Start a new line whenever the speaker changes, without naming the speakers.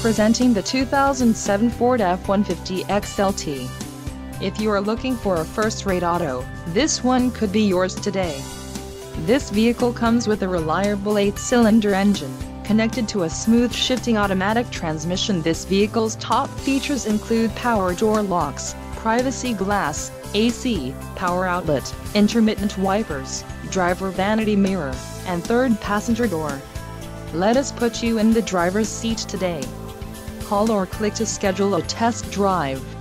Presenting the 2007 Ford F-150 XLT. If you are looking for a first-rate auto, this one could be yours today. This vehicle comes with a reliable 8-cylinder engine, connected to a smooth shifting automatic transmission. This vehicle's top features include power door locks, privacy glass, AC, power outlet, intermittent wipers, driver vanity mirror, and third passenger door. Let us put you in the driver's seat today. Call or click to schedule a test drive.